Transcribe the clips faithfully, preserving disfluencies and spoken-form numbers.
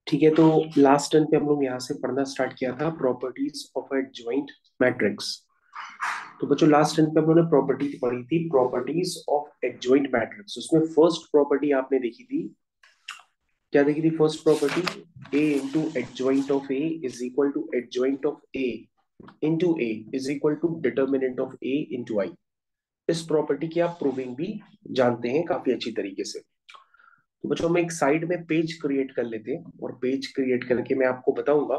ठीक है, तो लास्ट टर्न पे हम लोग यहाँ से पढ़ना स्टार्ट किया था properties of a joint matrix. तो बच्चों लास्ट टर्न पे हम लोगों ने प्रॉपर्टी पढ़ी थी, properties of a joint matrix. उसमें फर्स्ट प्रॉपर्टी आपने देखी थी, क्या देखी थी? First property, A into adjoint of A is equal to adjoint of A into A is equal to determinant of A into I. इस प्रॉपर्टी की आप प्रूविंग भी जानते हैं काफी अच्छी तरीके से। तो बच्चों हम एक साइड में पेज क्रिएट कर लेते हैं, और पेज क्रिएट करके मैं आपको बताऊंगा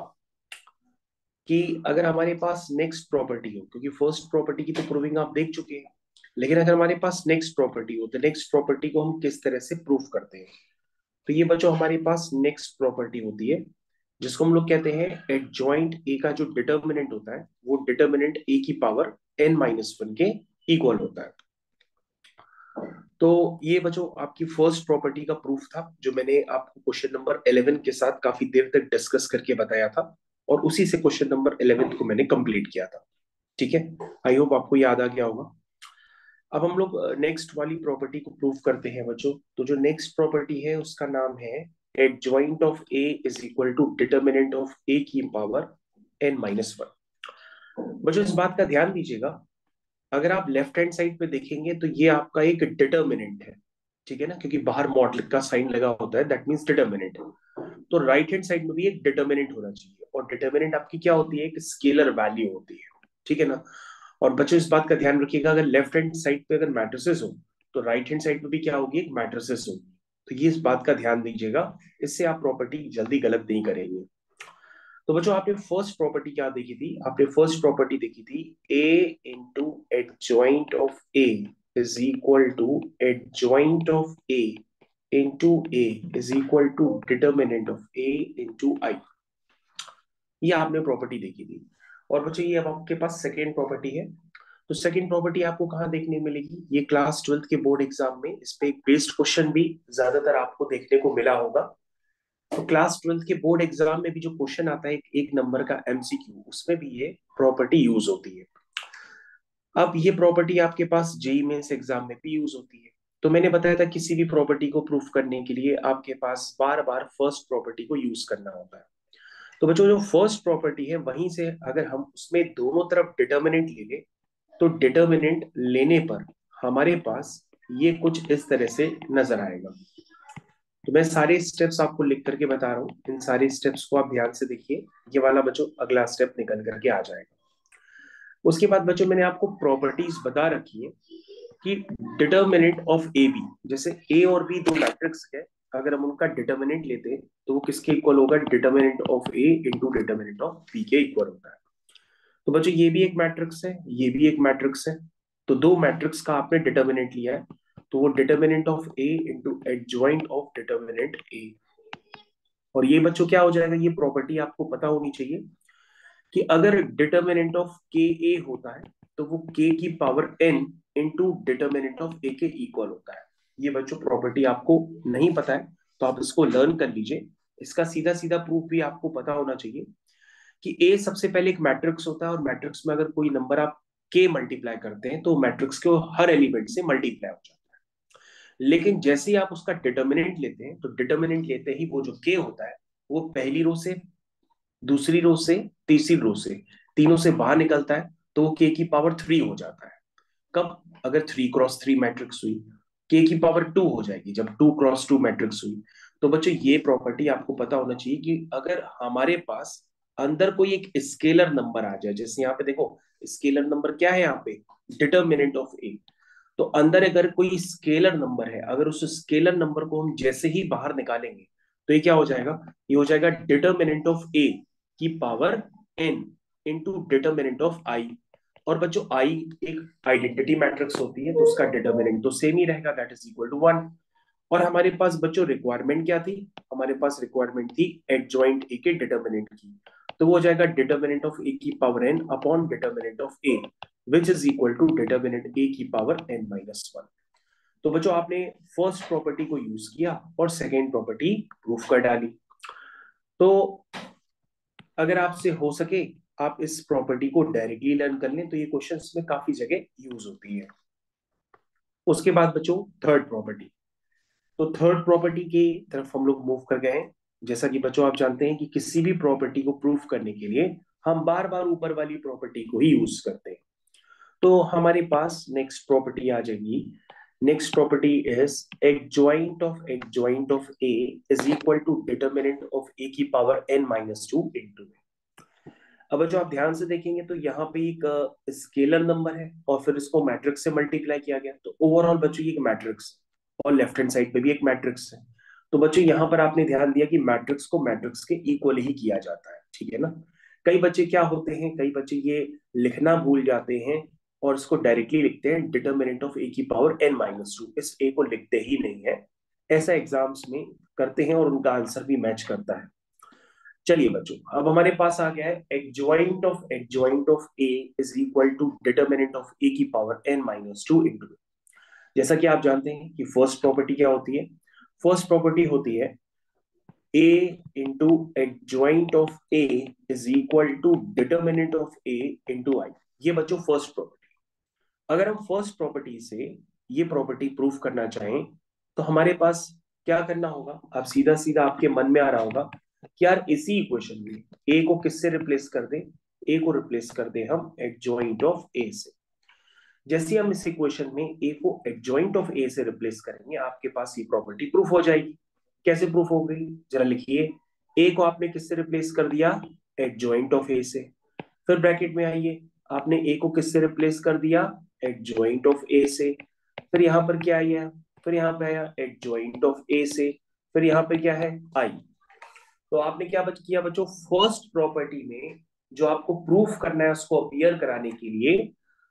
कि अगर हमारे पास नेक्स्ट प्रॉपर्टी हो, क्योंकि फर्स्ट प्रॉपर्टी की तो प्रूविंग आप देख चुके हैं, लेकिन अगर हमारे पास नेक्स्ट प्रॉपर्टी हो तो नेक्स्ट प्रॉपर्टी को हम किस तरह से प्रूव करते हैं। तो ये बच्चों हमारे पास नेक्स्ट प्रॉपर्टी होती है, जिसको हम लोग कहते हैं एडजॉइंट ए का जो डिटर्मिनेंट होता है वो डिटर्मिनेंट ए की पावर एन माइनस वन के इक्वल होता है। तो ये बच्चों आपकी फर्स्ट प्रॉपर्टी का प्रूफ था, जो मैंने आपको क्वेश्चन नंबर इलेवन के साथ काफी देर तक डिस्कस करके बताया था, और उसी से क्वेश्चन नंबर इलेवन को मैंने कंप्लीट किया था। ठीक है, आई होप आपको याद आ गया होगा। अब हम लोग नेक्स्ट वाली प्रॉपर्टी को प्रूव करते हैं बच्चों। तो जो नेक्स्ट प्रॉपर्टी है उसका नाम है adjoint of A is equal to determinant of A की पावर एन माइनस वन। बच्चों इस बात का ध्यान दीजिएगा, अगर आप लेफ्ट हैंड साइड पे देखेंगे तो ये आपका एक डिटर्मिनेंट है, ठीक है ना, क्योंकि बाहर मॉडल का साइन लगा होता है, दैट मींस डिटर्मिनेंट। तो राइट हैंड साइड में भी एक डिटर्मिनेंट होना चाहिए, और डिटर्मिनेंट आपकी क्या होती है? एक स्केलर वैल्यू होती है, ठीक है ना। और बच्चों इस बात का ध्यान रखिएगा, अगर लेफ्ट हैंड साइड पे अगर मैट्रिसेस हो तो राइट हैंड साइड में भी क्या होगी? एक मैट्रिसेस होगी। तो ये इस बात का ध्यान दीजिएगा, इससे आप प्रॉपर्टी जल्दी गलत नहीं करेंगे। तो बच्चों आपने फर्स्ट प्रॉपर्टी क्या देखी थी? आपने फर्स्ट प्रॉपर्टी देखी थी A into adjoint of A is equal to adjoint of A into A is equal to determinant of A into I. ये आपने प्रॉपर्टी देखी थी। और बच्चों ये अब आपके पास सेकेंड प्रॉपर्टी है। तो सेकेंड प्रॉपर्टी आपको कहाँ देखने मिलेगी? ये क्लास ट्वेल्थ के बोर्ड एग्जाम में इस पे एक बेस्ड क्वेश्चन भी ज्यादातर आपको देखने को मिला होगा। तो क्लास ट्वेल्थ के बोर्ड एग्जाम में भी जो क्वेश्चन आता है एक, एक नंबर का एमसीक्यू, उसमें भी ये प्रॉपर्टी यूज होती है। अब ये प्रॉपर्टी आपके पास जेई मेंस एग्जाम में भी यूज होती है। तो मैंने बताया था किसी भी प्रॉपर्टी को प्रूफ करने के लिए आपके पास बार बार फर्स्ट प्रॉपर्टी को यूज करना होता है। तो बच्चों जो फर्स्ट प्रॉपर्टी है वहीं से अगर हम उसमें दोनों तरफ डिटर्मिनेंट ले लें, तो डिटर्मिनेंट लेने पर हमारे पास ये कुछ इस तरह से नजर आएगा। तो मैं सारे स्टेप्स आपको लिख करके बता रहा हूँ, इन सारे स्टेप्स को आप ध्यान से देखिए। ये वाला बच्चों अगला स्टेप निकल करके आ जाएगा। उसके बाद बच्चों मैंने आपको प्रॉपर्टीज बता रखी है कि डिटर्मिनेंट ऑफ ए बी, जैसे ए और बी दो मैट्रिक्स है, अगर हम उनका डिटर्मिनेंट लेते हैं तो वो किसके इक्वल होगा? Determinant of A into determinant of B के इक्वल होता है। तो बच्चों ये भी एक मैट्रिक्स है, ये भी एक मैट्रिक्स है। तो दो मैट्रिक्स का आपने डिटर्मिनेंट लिया है, तो वो determinant of A into adjoint of determinant A. और ये बच्चों क्या हो जाएगा? ये प्रॉपर्टी आपको पता होनी चाहिए कि अगर डिटर्मिनेंट ऑफ के ए होता है तो वो के की power n into determinant of A के इक्वल होता है। ये बच्चों प्रॉपर्टी आपको नहीं पता है तो आप इसको लर्न कर लीजिए। इसका सीधा सीधा प्रूफ भी आपको पता होना चाहिए कि ए सबसे पहले एक मैट्रिक्स होता है, और मैट्रिक्स में अगर कोई नंबर आप के मल्टीप्लाई करते हैं तो मैट्रिक्स के हर एलिमेंट से मल्टीप्लाई हो जाता है। लेकिन जैसे ही आप उसका डिटर्मिनेंट लेते हैं, तो डिटर्मिनेंट लेते ही वो जो के होता है वो पहली रो से, दूसरी रो से, तीसरी रो से, तीनों से बाहर निकलता है, तो वो के की पावर थ्री हो जाता है। कब? अगर थ्री क्रॉस थ्री मैट्रिक्स हुई, के की पावर टू हो जाएगी जब टू क्रॉस टू मैट्रिक्स हुई। तो बच्चों ये प्रॉपर्टी आपको पता होना चाहिए कि अगर हमारे पास अंदर कोई एक स्केलर नंबर आ जाए, जैसे यहाँ पे देखो स्केलर नंबर क्या है यहाँ पे? Determinant of A. तो अंदर अगर कोई स्केलर नंबर है, अगर उस स्केलर नंबर को हम जैसे ही बाहर निकालेंगे तो ये क्या हो जाएगा? ये हो जाएगा डिटर्मिनेंट ऑफ ए की power n into determinant of I. और बच्चों आई एक आइडेंटिटी मैट्रिक्स होती है, तो उसका डिटर्मिनेंट तो सेम ही रहेगा, that is equal to one. और हमारे पास बच्चों रिक्वायरमेंट क्या थी? हमारे पास रिक्वायरमेंट थी एडजॉइंट ए के डिटर्मिनेंट की। तो वो हो जाएगा डिटर्मिनेंट ऑफ ए की power n upon determinant of A, which is equal to determinant A की पावर एन माइनस वन। तो बच्चों आपने फर्स्ट प्रॉपर्टी को यूज किया और सेकेंड प्रॉपर्टी प्रूफ कर डाली। तो अगर आपसे हो सके आप इस प्रॉपर्टी को डायरेक्टली लर्न कर लें तो ये क्वेश्चंस में काफी जगह यूज होती है। उसके बाद बच्चों थर्ड प्रॉपर्टी। तो थर्ड प्रॉपर्टी की तरफ हम लोग मूव कर गए हैं। जैसा कि बच्चों आप जानते हैं कि किसी भी प्रॉपर्टी को प्रूफ करने के लिए हम बार बार ऊपर वाली प्रॉपर्टी को ही यूज करते हैं। तो हमारे पास नेक्स्ट प्रॉपर्टी आ जाएगी। Next property is adjoint of adjoint of A is equal to determinant of A की power n minus two into A. अब जो आप ध्यान से देखेंगे तो यहाँ पे एक स्केलर नंबर है और फिर इसको मैट्रिक्स से मल्टीप्लाई किया गया, तो ओवरऑल बच्चों ये एक मैट्रिक्स और लेफ्ट हैंड साइड पे भी एक मैट्रिक्स है। तो बच्चों यहाँ पर आपने ध्यान दिया कि मैट्रिक्स को मैट्रिक्स के इक्वल ही किया जाता है, ठीक है ना। कई बच्चे क्या होते हैं, कई बच्चे ये लिखना भूल जाते हैं और इसको डायरेक्टली लिखते हैं डिटर्मिनेंट ऑफ ए की पावर एन माइनस टू, इस ए को लिखते ही नहीं है। ऐसा एग्जाम्स में करते हैं और उनका आंसर भी मैच करता है। चलिए बच्चों, अब हमारे पास आ गया है adjoint of adjoint of A is equal to determinant of A की power n minus two into. जैसा कि आप जानते हैं कि फर्स्ट प्रॉपर्टी क्या होती है, फर्स्ट प्रॉपर्टी होती है a into adjoint of a is equal to determinant of a into I. ये बच्चों फर्स्ट प्रॉपर्टी। अगर हम फर्स्ट प्रॉपर्टी से ये प्रॉपर्टी प्रूफ करना चाहें तो हमारे पास क्या करना होगा, आप सीधा सीधा आपके मन में आ रहा होगा कि यार इसी इक्वेशन में a को किससे रिप्लेस कर दे, a को रिप्लेस कर दे हम एडजॉइंट ऑफ a से। जैसे हम इस इक्वेशन में a को एडजॉइंट ऑफ a से रिप्लेस करेंगे आपके पास ये प्रॉपर्टी प्रूफ हो जाएगी। कैसे प्रूफ हो गई, जरा लिखिए। a को आपने किससे रिप्लेस कर दिया, एडजॉइंट ऑफ a से। फिर ब्रैकेट में आइए, आपने a को किससे रिप्लेस कर दिया, एडजॉइंट ऑफ a से। फिर यहाँ पर क्या आया, फिर यहाँ पे आया एडजॉइंट ऑफ a से। फिर यहाँ पे क्या है, i। तो आपने क्या बच किया बच्चों, फर्स्ट प्रॉपर्टी में जो आपको प्रूफ करना है उसको अपीयर कराने के लिए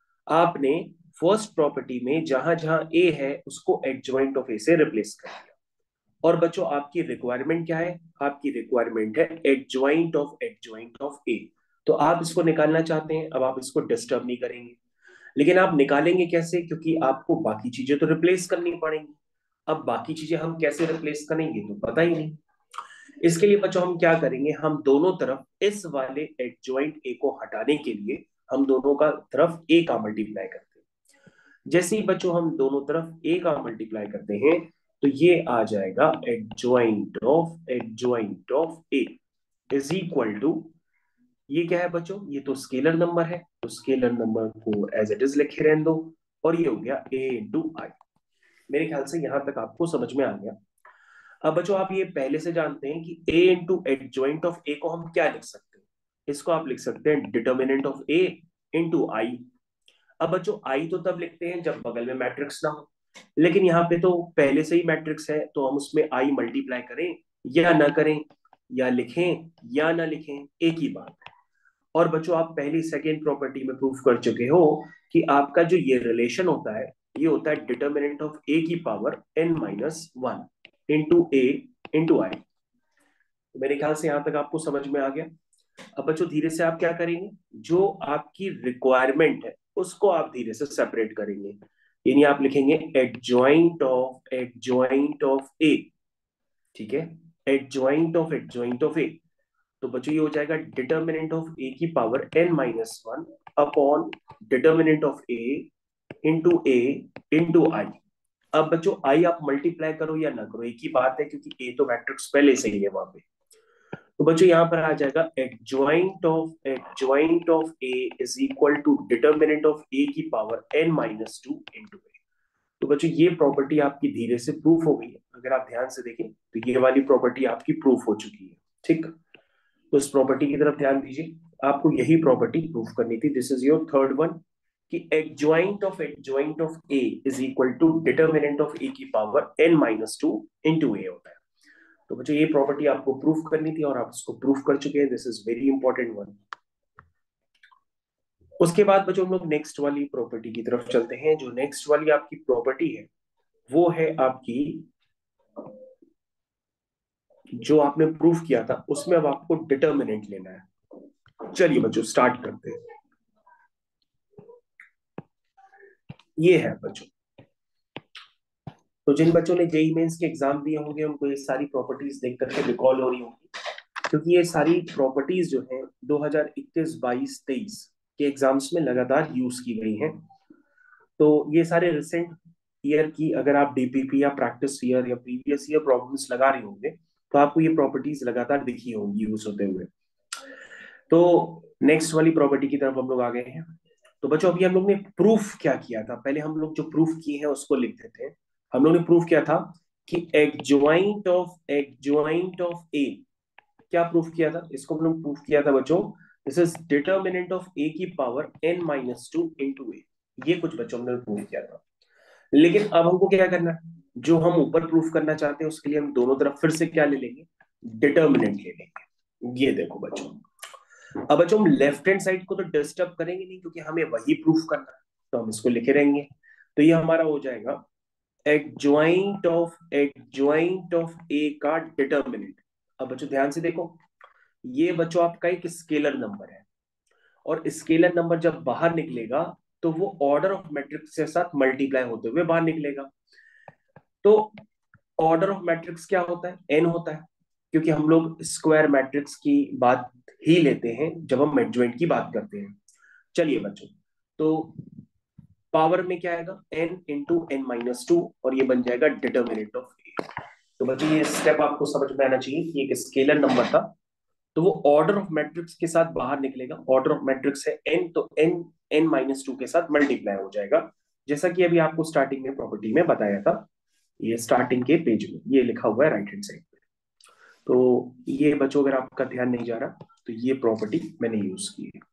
आपने फर्स्ट प्रॉपर्टी में जहां जहां ए है उसको एडजॉइंट ऑफ ए से रिप्लेस कर दिया। और बच्चों आपकी रिक्वायरमेंट क्या है, आपकी रिक्वायरमेंट है adjoint of adjoint of A. तो आप इसको निकालना चाहते हैं, अब आप इसको डिस्टर्ब नहीं करेंगे, लेकिन आप निकालेंगे कैसे, क्योंकि आपको बाकी चीजें तो रिप्लेस करनी पड़ेंगी। अब बाकी चीजें हम कैसे रिप्लेस करेंगे तो पता ही नहीं। इसके लिए बच्चों हम क्या करेंगे, हम दोनों तरफ इस वाले एडजॉइंट ए को हटाने के लिए हम दोनों का तरफ ए का मल्टीप्लाई करते हैं। जैसे ही बच्चों हम दोनों तरफ ए का मल्टीप्लाई करते हैं तो ये आ जाएगा adjoint of adjoint of A is equal to, ये क्या है बच्चों, ये तो स्केलर नंबर है, तो स्केलर नंबर को एज इट इज लिखे रहने दो और ये हो गया ए इंटू आई। मेरे ख्याल से यहां तक आपको समझ में आ गया। अब बच्चों आप ये पहले से जानते हैं कि a into adjoint of A को हम क्या लिख सकते हैं, इसको आप लिख सकते हैं determinant of a into I. अब बच्चों आई तो तब लिखते हैं जब बगल में मैट्रिक्स ना हो, लेकिन यहाँ पे तो पहले से ही मैट्रिक्स है तो हम उसमें आई मल्टीप्लाई करें या ना करें, या लिखें या ना लिखें एक ही बात है। और बच्चों आप पहली सेकेंड प्रॉपर्टी में प्रूफ कर चुके हो कि आपका जो ये रिलेशन होता है ये होता है डिटर्मिनेंट ऑफ ए की power n minus one into A into I. मेरे ख्याल से यहां तक आपको समझ में आ गया। अब बच्चों धीरे से आप क्या करेंगे, जो आपकी रिक्वायरमेंट है उसको आप धीरे से सेपरेट करेंगे, यानी आप लिखेंगे adjoint of adjoint of A, ठीक है, adjoint of adjoint of A. तो बच्चों ये हो जाएगा डिटर्मिनेंट ऑफ ए की power n minus one upon determinant of A into A into I. अब बच्चों आई आप मल्टीप्लाई करो या ना करो एक ही बात है, क्योंकि ए तो मैट्रिक्स पहले से ही है वहां पे। तो बच्चों यहाँ पर आ जाएगा adjoint of adjoint of A is equal to determinant of A की power n minus two into A. तो बच्चों ये प्रॉपर्टी आपकी धीरे से प्रूफ हो गई है। अगर आप ध्यान से देखें तो ये वाली प्रॉपर्टी आपकी प्रूफ हो चुकी है, ठीक। तो इस प्रॉपर्टी की तरफ ध्यान दीजिए, आपको यही प्रॉपर्टी प्रूफ करनी थी। This is your third one कि adjoint of adjoint of A is equal to determinant of A की power n minus two into A होता है। तो बच्चों ये प्रॉपर्टी आपको प्रूफ करनी थी और आप इसको प्रूफ कर चुके हैं। This is very important one. उसके बाद बच्चों हम लोग नेक्स्ट वाली प्रॉपर्टी की तरफ चलते हैं। जो नेक्स्ट वाली आपकी प्रॉपर्टी है वो है आपकी, जो आपने प्रूफ किया था उसमें अब आपको डिटर्मिनेंट लेना है। चलिए बच्चों स्टार्ट करते हैं। ये है बच्चों, तो जिन बच्चों ने जेई मेंस के एग्जाम दिए होंगे उनको ये सारी प्रॉपर्टीज देख करके रिकॉल हो रही होंगी, क्योंकि ये सारी प्रॉपर्टीज जो है दो हज़ार इक्कीस, बाईस, तेईस के एग्जाम्स में लगातार यूज की गई हैं। तो ये सारे रिसेंट ईयर की अगर आप डीपीपी या प्रैक्टिस ईयर या प्रीवियस ईयर प्रॉब्लम्स लगा रहे होंगे तो आपको ये प्रॉपर्टीज लगातार दिखी होंगी यूज होते हुए। तो नेक्स्ट वाली प्रॉपर्टी की तरफ हम लोग आ गए हैं। तो बच्चों अभी हम लोग ने प्रूफ क्या किया था, पहले हम लोग जो प्रूफ किए हैं उसको लिख देते हैं। हम लोग ने प्रूफ किया था कि adjoint of adjoint of A, क्या प्रूफ किया था, इसको हम लोग प्रूफ किया था बच्चों, this is determinant of A की power n minus two into A. ये कुछ बच्चों हमने प्रूफ किया था। लेकिन अब हमको क्या करना है, जो हम ऊपर प्रूफ करना चाहते हैं उसके लिए हम दोनों तरफ फिर से क्या ले लेंगे, डिटर्मिनेंट ले लेंगे। ये देखो बच्चों, अब बच्चों हम लेफ्ट हैंड साइड को तो डिस्टर्ब करेंगे नहीं क्योंकि हमें वही प्रूफ करना है, तो हम इसको लिखे रहेंगे। तो ये हमारा हो जाएगा adjoint of adjoint of A का डिटर्मिनेंट। अब बच्चों ध्यान से देखो, ये बच्चों आपका एक स्केलर नंबर है, और स्केलर नंबर जब बाहर निकलेगा तो वो ऑर्डर ऑफ मैट्रिक्स के साथ मल्टीप्लाई होते हुए बाहर निकलेगा। तो ऑर्डर ऑफ मैट्रिक्स क्या होता है, एन होता है, क्योंकि हम लोग स्क्वायर मैट्रिक्स की बात ही लेते हैं जब हम एडजॉइंट की बात करते हैं। चलिए बच्चों, तो पावर में क्या आएगा, n into n minus two, और ये बन जाएगा डिटर्मिनेंट ऑफ ए। तो बच्चों ये स्टेप आपको समझ में आना चाहिए कि एक स्केलर नंबर था, तो वो ऑर्डर ऑफ मैट्रिक्स के साथ बाहर निकलेगा। ऑर्डर ऑफ मैट्रिक्स है एन, तो एन एन माइनस टू के साथ मल्टीप्लाई हो जाएगा, जैसा कि अभी आपको स्टार्टिंग में प्रॉपर्टी में बताया था। ये स्टार्टिंग के पेज में ये लिखा हुआ है राइट हैंड साइड पे। तो ये बच्चों अगर आपका ध्यान नहीं जा रहा तो ये प्रॉपर्टी मैंने यूज की है,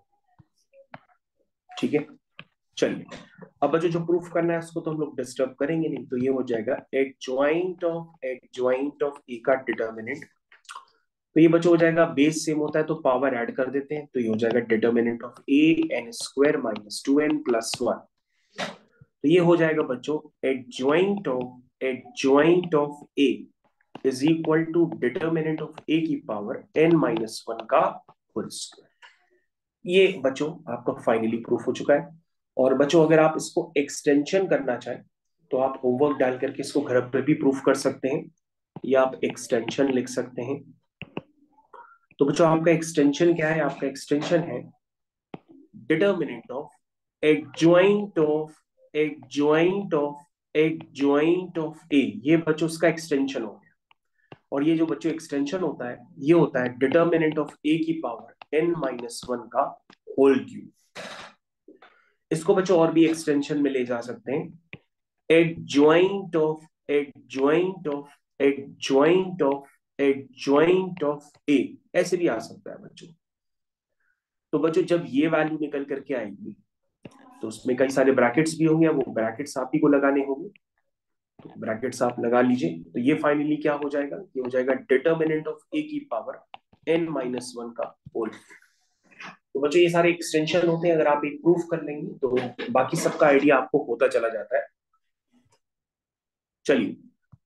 ठीक है। चलिए, अब बच्चों जो प्रूफ करना है उसको तो हम लोग डिस्टर्ब करेंगे नहीं, तो ये हो जाएगा adjoint of adjoint of A का डिटर्मिनेंट। तो ये बच्चों हो जाएगा, बेस सेम होता है तो पावर ऐड कर देते हैं, तो ये हो जाएगा determinant of A n square minus two n plus one. तो ये हो जाएगा बच्चों adjoint of adjoint of A is equal to determinant of A की पावर एन माइनस वन का होल स्क्वायर। ये बच्चों आपका फाइनली प्रूफ हो चुका है। और बच्चों अगर आप इसको एक्सटेंशन करना चाहें तो आप होमवर्क डाल करके इसको घर पर भी प्रूफ कर सकते हैं, या आप एक्सटेंशन लिख सकते हैं। तो बच्चों आपका एक्सटेंशन क्या है, आपका एक्सटेंशन है determinant of adjoint of adjoint of adjoint of A. ये बच्चों उसका एक्सटेंशन हो गया। और ये जो बच्चों एक्सटेंशन होता है ये होता है डिटर्मिनेंट ऑफ ए की पावर एन माइनस वन का होल क्यूब। इसको बच्चों और भी एक्सटेंशन में ले जा सकते हैं, adjoint of adjoint of adjoint of adjoint of A, ऐसे भी आ सकता है बच्चों। तो बच्चों जब ये वैल्यू निकल करके आएगी तो उसमें कई सारे ब्रैकेट्स भी होंगे, वो ब्रैकेट्स आप ही को लगाने होंगे, तो ब्रैकेट्स आप लगा लीजिए। तो ये फाइनली क्या हो जाएगा, ये हो जाएगा डिटर्मिनेंट ऑफ ए की पावर एन माइनस वन का होल। तो बच्चों ये सारे एक्सटेंशन होते हैं, अगर आप एक प्रूफ कर लेंगे तो बाकी सबका आइडिया आपको होता चला जाता है। चलिए,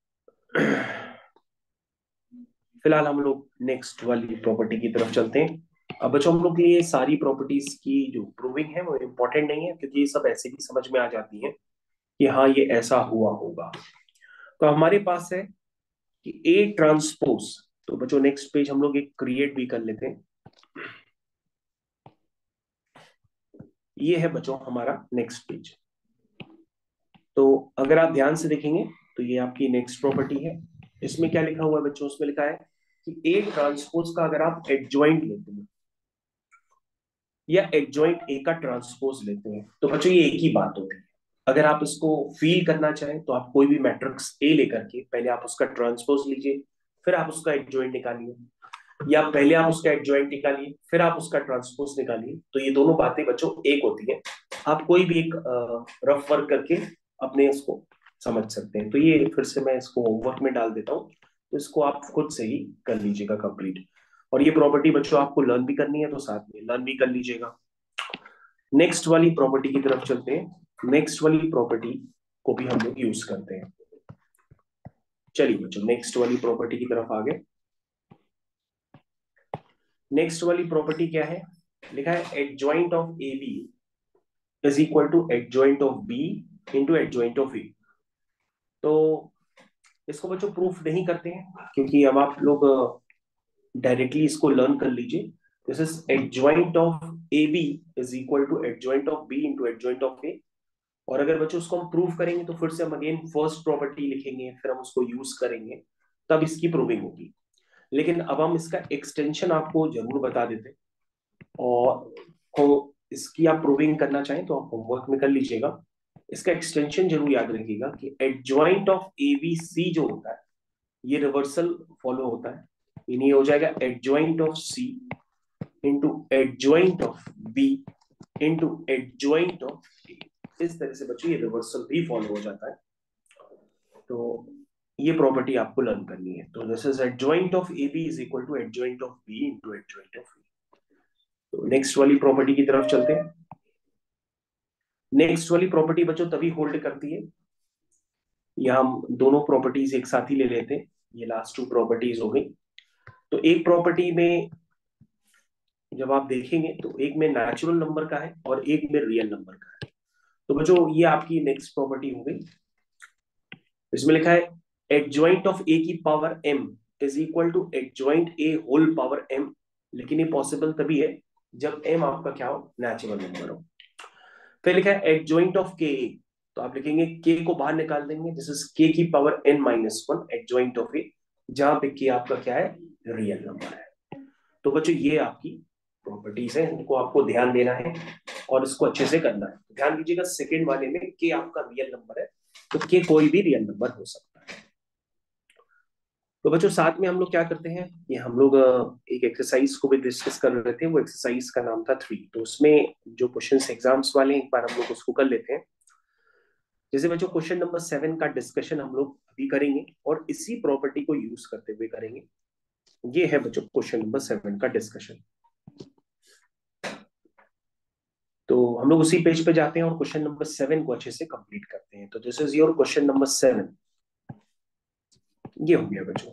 फिलहाल हम लोग नेक्स्ट वाली प्रॉपर्टी की तरफ चलते हैं। अब बच्चों हम लोग के लिए सारी प्रॉपर्टीज की जो प्रूविंग है वो इंपॉर्टेंट नहीं है, क्योंकि ये सब ऐसे भी समझ में आ जाती है कि हाँ ये ऐसा हुआ होगा। तो हमारे पास है कि ए ट्रांसपोज, तो बच्चों नेक्स्ट पेज हम लोग एक क्रिएट भी कर लेते हैं। ये है बच्चों हमारा नेक्स्ट पेज। तो अगर आप ध्यान से देखेंगे तो ये आपकी नेक्स्ट प्रॉपर्टी है। इसमें क्या लिखा हुआ है बच्चों, उसमें लिखा है कि ए ट्रांसपोज का अगर आप एडजॉइंट लेते हैं या एडजॉइंट ए का ट्रांसपोज लेते हैं तो बच्चों ये एक ही बात होती है। अगर आप इसको फील करना चाहें तो आप कोई भी मैट्रिक्स ए लेकर के पहले आप उसका ट्रांसपोज लीजिए, फिर आप उसका एडजॉइंट निकालिए, या पहले आप उसका एडजॉइंट निकालिए फिर आप उसका ट्रांसपोज निकालिए। तो ये दोनों बातें बच्चों एक होती है। आप कोई भी एक रफ वर्क करके अपने उसको समझ सकते हैं। तो ये फिर से मैं इसको होमवर्क में डाल देता हूँ, तो इसको आप खुद से ही कर लीजिएगा कंप्लीट। और ये प्रॉपर्टी बच्चों आपको लर्न भी करनी है तो साथ में लर्न भी कर लीजिएगा। नेक्स्ट वाली प्रॉपर्टी की तरफ चलते हैं। नेक्स्ट वाली प्रॉपर्टी को भी हम लोग यूज करते हैं। चलिए बच्चों नेक्स्ट वाली प्रॉपर्टी की तरफ आ गए। नेक्स्ट वाली प्रॉपर्टी क्या है, लिखा है adjoint of A B is equal to adjoint of B into adjoint of A. तो इसको बच्चों प्रूफ नहीं करते हैं क्योंकि अब आप लोग डायरेक्टली इसको लर्न कर लीजिए। This is adjoint of A B is equal to adjoint of B into adjoint of A. और अगर बच्चों उसको हम प्रूफ करेंगे तो फिर से हम अगेन फर्स्ट प्रॉपर्टी लिखेंगे, फिर हम उसको यूज करेंगे। तब इसकी प्रूविंग होगी। लेकिन अब हम इसका एक्सटेंशन आपको जरूर बता देते, और को इसकी आप प्रूविंग करना चाहें तो आप होमवर्क में कर लीजिएगा। इसका एक्सटेंशन जरूर याद रखिएगा कि adjoint of A B C जो होता है ये रिवर्सल फॉलो होता है, यानी ये हो जाएगा adjoint of C into adjoint of B into adjoint of A. इस तरह से बच्चों ये रिवर्सल भी फॉलो हो जाता है। तो ये प्रॉपर्टी आपको लर्न करनी है। तो this is adjoint of A B is equal to adjoint of B into adjoint of A. तो नेक्स्ट वाली प्रॉपर्टी की तरफ चलते हैं। नेक्स्ट वाली प्रॉपर्टी बच्चों तभी होल्ड करती है, या हम दोनों प्रॉपर्टीज एक साथ ही ले लेते हैं। ये लास्ट टू प्रॉपर्टीज हो गई। तो एक प्रॉपर्टी में जब आप देखेंगे तो एक में नेचुरल नंबर का है और एक में रियल नंबर का है। तो बच्चों ये आपकी नेक्स्ट प्रॉपर्टी हो गई। इसमें लिखा है एडजॉइंट ऑफ ए की power m is equal to adjoint A whole power m, लेकिन ये पॉसिबल तभी है जब m आपका क्या हो, नेचुरल नंबर हो। फिर लिखा है एडजॉइंट ऑफ k, तो आप लिखेंगे k को बाहर निकाल देंगे, दिस इज k की power n minus one adjoint of a, जहां पे k आपका क्या है, रियल नंबर है। तो बच्चों ये आपकी प्रॉपर्टीज है, इनको आपको ध्यान देना है और इसको अच्छे से करना है। ध्यान दीजिएगा सेकेंड वाले में k आपका रियल नंबर है, तो k कोई भी रियल नंबर हो सकता है। तो बच्चों साथ में हम लोग क्या करते हैं, ये हम लोग एक एक्सरसाइज को भी डिस्कस कर रहे थे, वो एक्सरसाइज का नाम था थ्री। तो उसमें जो क्वेश्चंस एग्जाम्स वाले एक बार हम लोग उसको कर लेते हैं। जैसे बच्चों क्वेश्चन नंबर सेवन का डिस्कशन हम लोग अभी करेंगे और इसी प्रॉपर्टी को यूज करते हुए करेंगे। ये है बच्चों क्वेश्चन नंबर सेवन का डिस्कशन। तो हम लोग उसी पेज पे जाते हैं और क्वेश्चन नंबर सेवन को अच्छे से कंप्लीट करते हैं। तो this is your question number seven. ये हो गया बच्चों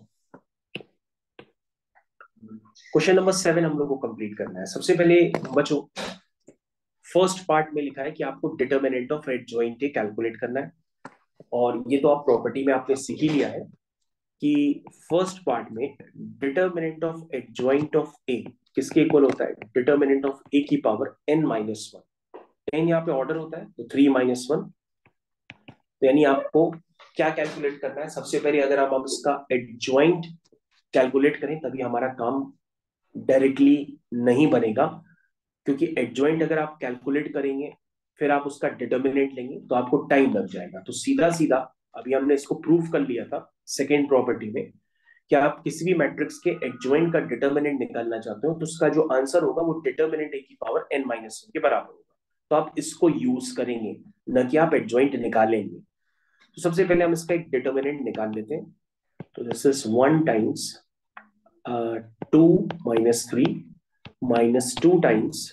क्वेश्चन नंबर सेवन हम लोग को कंप्लीट करना है। सबसे पहले बच्चों फर्स्ट पार्ट में लिखा है कि आपको determinant of adjoint A calculate करना है, और ये तो आप प्रॉपर्टी में आपने सीख ही लिया है कि फर्स्ट पार्ट में determinant of adjoint of A किसके इक्वल होता है, डिटर्मिनेंट ऑफ ए की power n minus one. N यहाँ पे ऑर्डर होता है तो थ्री माइनस वन। तो यानी आपको क्या कैलकुलेट करना है, सबसे पहले अगर आप अब इसका एडजॉइंट कैलकुलेट करें तभी हमारा काम डायरेक्टली नहीं बनेगा, क्योंकि एडजॉइंट अगर आप कैलकुलेट करेंगे फिर आप उसका डिटर्मिनेंट लेंगे तो आपको टाइम लग जाएगा। तो सीधा सीधा अभी हमने इसको प्रूव कर लिया था सेकेंड प्रॉपर्टी में कि आप किसी भी मैट्रिक्स के एडजॉइंट का डिटर्मिनेंट निकालना चाहते हो तो उसका जो आंसर होगा वो डिटर्मिनेंट ए की पावर एन माइनस वन के बराबर होगा। तो आप इसको यूज करेंगे, न कि आप एडजॉइंट निकालेंगे। तो सबसे पहले हम इसका एक डिटर्मिनेंट निकाल लेते हैं। तो this is one times two minus three minus two times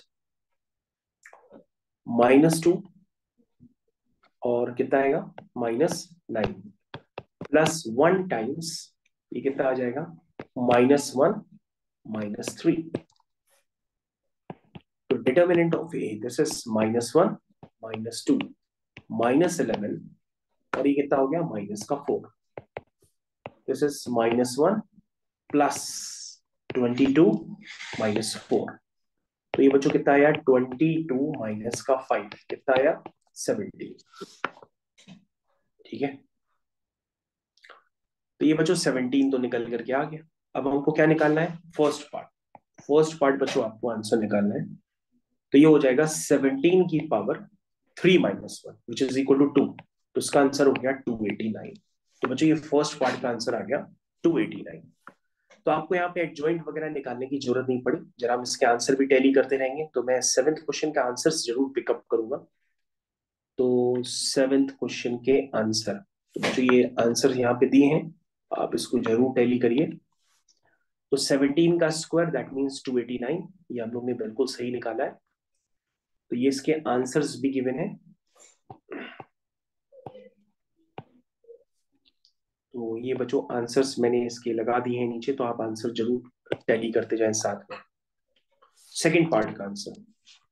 minus two और कितना आएगा minus nine plus one times ये कितना आ जाएगा माइनस वन माइनस थ्री। तो determinant of A this is minus one minus two minus eleven और ये कितना हो गया माइनस का four. This is minus one plus twenty two minus four. तो ये बच्चों कितना आया ट्वेंटी टू माइनस का फाइव कितना आया सेवनटीन। ठीक है, तो ये बच्चों सेवनटीन तो निकल करके आ गया। अब हमको क्या निकालना है, फर्स्ट पार्ट। फर्स्ट पार्ट बच्चों आपको आंसर निकालना है। तो ये हो जाएगा सेवनटीन की power three minus one which is equal to two. Two इसका आंसर हो गया टू एटी नाइन। तो बच्चों ये फर्स्ट पार्ट का आंसर आ गया टू एटी नाइन। तो आपको यहाँ पे एडजॉइंट वगैरह निकालने की जरूरत नहीं पड़ी, जरा हम इसके आंसर भी टैली करते रहेंगे। तो मैं सेवेंथ क्वेश्चन का आंसर जरूर पिकअप करूंगा। तो सेवेंथ क्वेश्चन के आंसर, तो बच्चों ये आंसर यहाँ पे दिए हैं, आप इसको जरूर टैली करिए। तो सेवनटीन का square that means two eighty nine, ये हम लोग ने बिल्कुल सही निकाला है। तो ये इसके आंसर्स भी गिवन है। तो ये बच्चों आंसर्स मैंने इसके लगा दिए हैं नीचे, तो आप आंसर जरूर टैली करते जाएं साथ में। सेकंड पार्ट का आंसर,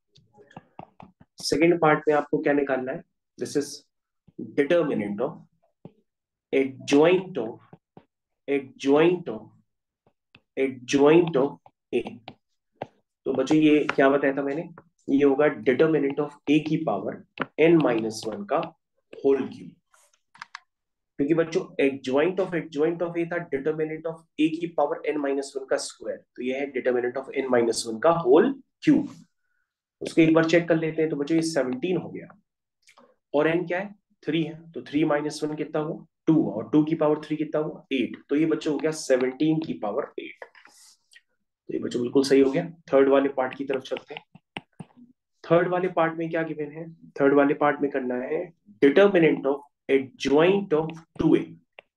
सेकंड पार्ट में आपको क्या निकालना है, this is determinant of adjoint of adjoint of adjoint of A. तो बच्चों ये क्या बताया था मैंने, ये होगा डिटर्मिनेंट ऑफ ए की पावर एन माइनस वन का होल क्यूब क्योंकि बच्चों adjoint of adjoint of A था डिटर्मिनेंट ऑफ ए की पावर एन माइनस वन का स्क्वायर, तो ये है determinant of n minus one का होल क्यूब। उसको एक बार चेक कर लेते हैं। तो बच्चों ये सेवनटीन हो गया और एन क्या है, थ्री है, तो थ्री माइनस वन कितना हुआ, टू, और टू की पावर थ्री कितना हुआ, एट। तो ये बच्चों हो गया सेवनटीन की पावर एट। तो ये बच्चों बिल्कुल सही हो गया। थर्ड वाले पार्ट की तरफ चलते हैं। थर्ड वाले पार्ट में क्या गिवन है, थर्ड वाले पार्ट में करना है determinant of adjoint of two A.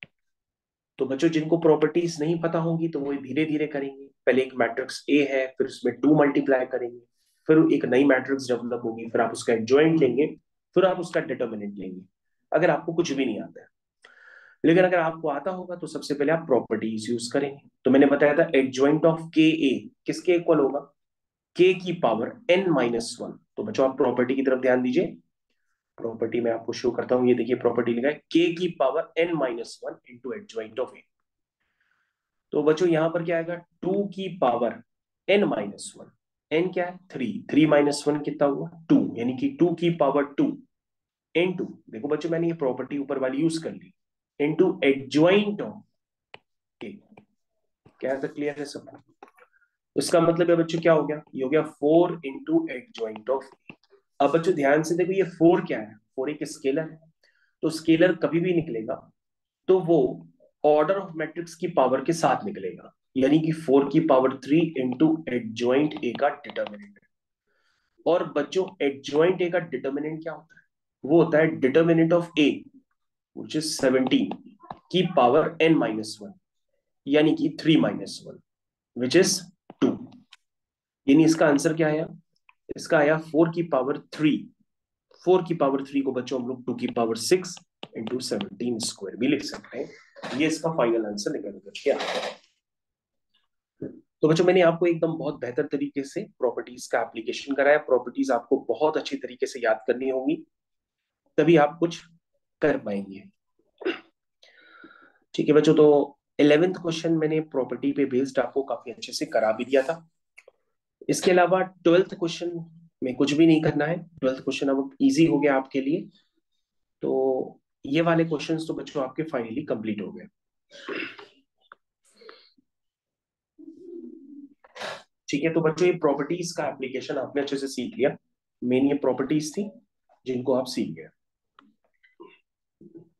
तो बच्चों जिनको प्रॉपर्टीज नहीं पता होंगी तो वो धीरे धीरे करेंगे। पहले एक मैट्रिक्स ए है, फिर उसमें टू मल्टीप्लाई करेंगे, फिर एक नई मैट्रिक्स डेवलप होगी, फिर आप उसका एडजॉइंट लेंगे, फिर आप उसका डिटर्मिनेंट लेंगे, अगर आपको कुछ भी नहीं आता है। लेकिन अगर आपको आता होगा तो सबसे पहले आप प्रॉपर्टीज यूज करेंगे। तो मैंने बताया था एडजॉइंट ऑफ के ए किसके इक्वल होगा, के की पावर एन माइनस वन। तो बच्चों आप प्रॉपर्टी की तरफ ध्यान दीजिए। प्रॉपर्टी में आपको शो करता हूं, ये देखिए प्रॉपर्टी लिखा है के की power n minus one into adjoint of A. तो बच्चों यहां पर क्या आएगा, टू की power n minus one, n क्या है, थ्री, थ्री माइनस वन कितना हुआ, टू, यानी कि टू की पावर टू इन टू, देखो बच्चों मैंने ये प्रॉपर्टी ऊपर वाली यूज कर ली, इनटू एडजॉइंट ऑफ ए। क्या तक क्लियर है सब। उसका मतलब है बच्चों क्या हो गया, ये हो गया four into adjoint of A. अब बच्चों ध्यान से देखो ये फोर क्या है, फोर एक स्केलर है, तो स्केलर कभी भी निकलेगा तो वो ऑर्डर ऑफ मैट्रिक्स की पावर के साथ निकलेगा, यानी कि फोर की power three into adjoint A का डिटर्मिनेंट। और बच्चों एडजॉइंट ए का डिटर्मिनेंट क्या होता है, वो होता है determinant of A which is seventeen की पावर एन माइनस वन, यानी कि three minus one which is two. यानी इसका आंसर क्या आया, इसका आया फोर की पावर थ्री। फोर की पावर थ्री को बच्चों हम लोग टू की power six into seventeen square भी लिख सकते हैं। ये इसका फाइनल आंसर निकल कर क्या। तो बच्चों मैंने आपको एकदम बहुत बेहतर तरीके से प्रॉपर्टीज का एप्लीकेशन कराया। प्रॉपर्टीज आपको बहुत अच्छी तरीके से याद करनी होगी, तभी आप कुछ कर पाएंगे। ठीक है बच्चों, तो इलेवेंथ क्वेश्चन मैंने प्रॉपर्टी पे बेस्ड आपको काफी अच्छे से करा भी दिया था। इसके अलावा ट्वेल्थ क्वेश्चन में कुछ भी नहीं करना है। ट्वेल्थ क्वेश्चन अब इजी हो गया आपके लिए। तो ये वाले क्वेश्चंस तो बच्चों आपके फाइनली कंप्लीट हो गए। ठीक है, तो बच्चों ये प्रॉपर्टीज का एप्लीकेशन आपने अच्छे से सीख लिया। मेन ये प्रॉपर्टीज थी जिनको आप सीख गए।